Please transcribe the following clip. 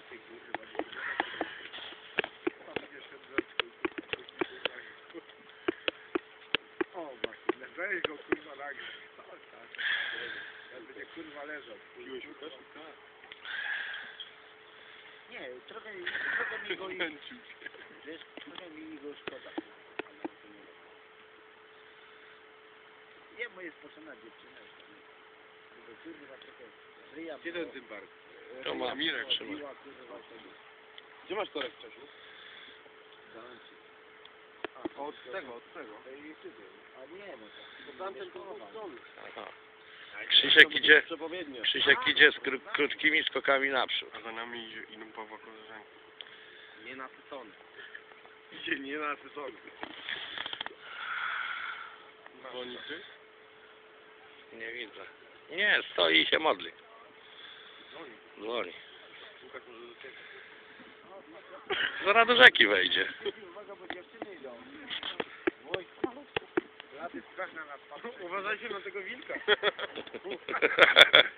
Ty kurwa, nie tam będzie szedł o właśnie, weź go kurwa nagle. Tak. Ja będzie kurwa leżał. Piłeś już też? Nie, trochę mi go wiesz, trochę mi go szkoda. Nie, bo jest potrzebna dziewczyna. Tylko kurwa trochę ryja. Gdzie ten Tymbar? To ma Mirek trzyma. Gdzie masz torek, Czesiu? Od tego. A nie, no to Tamten drugą stronę. Aha. Krzysiek idzie z krótkimi skokami naprzód. A za nami idą Pawła koleżanki. Nienasycony. Idzie nienasycony. Dzwoni ty? Nie widzę. Nie, stoi i się modli. Dzwoni. Zaraz do rzeki wejdzie. uwaga, bo dziewczyny idą. Laty straszna nas. Uważajcie na tego wilka.